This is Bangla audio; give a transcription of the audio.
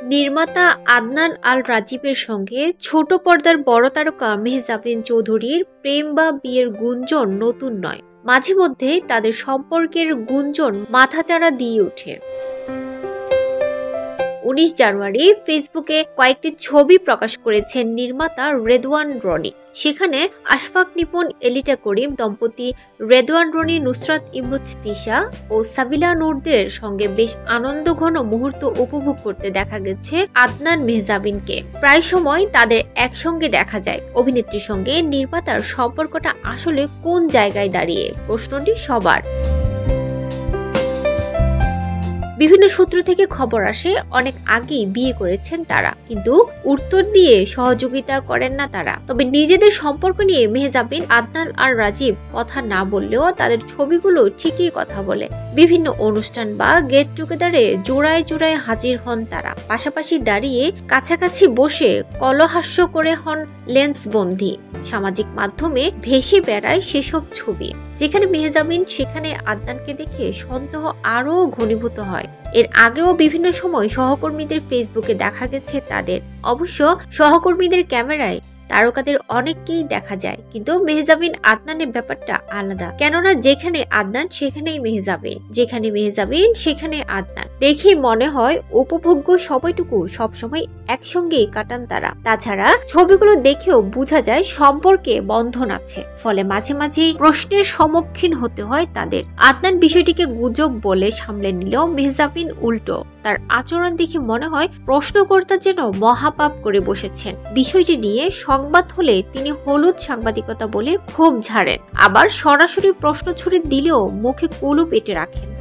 নির্মাতা আদনান আল রাজীবের সঙ্গে ছোট পর্দার বড় তারকা মেহজাবিন চৌধুরীর প্রেম বা বিয়ের গুঞ্জন নতুন নয়। মাঝে মধ্যেই তাদের সম্পর্কের গুঞ্জন মাথাচাড়া দিয়ে ওঠে। 19 জানুয়ারি ফেসবুকে কয়েকটি ছবি প্রকাশ করেছেন নির্মাতা রেদওয়ান রনি। সেখানে আশফাক নিপুণ এলিটা করিম দম্পতি, রেদওয়ান রনি, নুসরাত ইমরোজ তিশা ও সাবিলা নূরদের সঙ্গে বেশ আনন্দঘন মুহূর্ত উপভোগ করতে দেখা গেছে আদনান মেহজাবিনকে। প্রায় সময় তাদের একসঙ্গে দেখা যায়। অভিনেত্রীর সঙ্গে নির্মাতার সম্পর্কটা আসলে কোন জায়গায় দাঁড়িয়ে, প্রশ্নটি সবার। বিভিন্ন সূত্র থেকে খবর আসে অনেক আগেই বিয়ে করেছেন তারা, কিন্তু উত্তর দিয়ে সহযোগিতা করেন না তারা। তবে নিজেদের সম্পর্ক নিয়ে মেহজাবিন, আদনান আর রাজীব কথা না বললেও তাদের ছবিগুলো ঠিকই কথা বলে। বিভিন্ন অনুষ্ঠান বা গেট টুগেদারে জোড়ায় জোড়ায় হাজির হন তারা। পাশাপাশি দাঁড়িয়ে কাছাকাছি বসে কলহাস্য করে হন লেন্সবন্দি। সামাজিক মাধ্যমে ভেসে বেড়ায় সেসব ছবি। যেখানে মেহজাবিন সেখানে আদনানকে দেখে সন্দেহ আরো ঘনীভূত হয়। এর আগেও বিভিন্ন সময় সহকর্মীদের ফেসবুকে দেখা গেছে তাদের। অবশ্য সহকর্মীদের ক্যামেরায় তারকাদের অনেককেই দেখা যায়, কিন্তু মেহজাবিন আদনানের ব্যাপারটা আলাদা। কেননা যেখানে আদনান সেখানেই মেহজাবিন, যেখানে মেহজাবিন সেখানে আদনান। দেখেই মনে হয় উপভোগ্য সময়টুকু সবসময় একসঙ্গে কাটান তারা। তাছাড়া ছবিগুলো দেখেও বোঝা যায় সম্পর্কে বন্ধন আছে, ফলে মাঝে মাঝে প্রশ্নের সম্মুখীন হতে হয় তাদের। আদনান বিষয়টিকে গুজব বলে সামলে নিলেও মেহজাবিন উল্টো। তার আচরণ দেখে মনে হয় প্রশ্নকর্তা যেন মহাপাপ করে বসেছেন। বিষয়টি নিয়ে সংবাদ হলে তিনি হলুদ সাংবাদিকতা বলে ক্ষোভ ঝাড়েন, আবার সরাসরি প্রশ্ন ছুড়ে দিলেও মুখে কুলুপ এঁটে রাখেন।